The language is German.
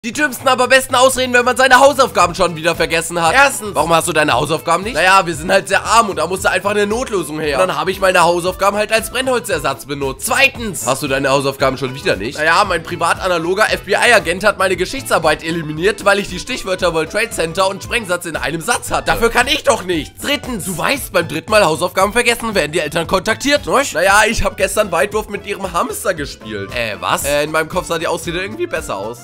Die dümmsten, aber besten Ausreden, wenn man seine Hausaufgaben schon wieder vergessen hat. Erstens, warum hast du deine Hausaufgaben nicht? Naja, wir sind halt sehr arm und da musste einfach eine Notlösung her. Und dann habe ich meine Hausaufgaben halt als Brennholzersatz benutzt. Zweitens, hast du deine Hausaufgaben schon wieder nicht? Naja, mein privat-analoger FBI-Agent hat meine Geschichtsarbeit eliminiert, weil ich die Stichwörter World Trade Center und Sprengsatz in einem Satz hatte. Dafür kann ich doch nichts. Drittens, du weißt, beim dritten Mal Hausaufgaben vergessen, werden die Eltern kontaktiert, ne? Naja, ich habe gestern Weitwurf mit ihrem Hamster gespielt. Was? In meinem Kopf sah die Ausrede irgendwie besser aus.